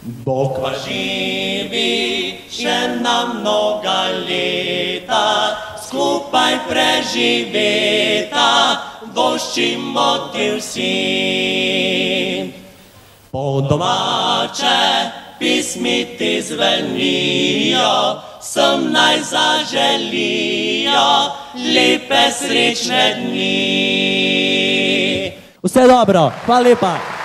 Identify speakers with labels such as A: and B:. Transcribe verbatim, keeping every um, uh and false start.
A: Bog pa živi še na mnoga leta, skupaj preživeta, voščimo ti vsi. Po domače pismi ti zvenijo, sem naj zaželijo lepe srečne dni.
B: Vse dobro, hvala lepa.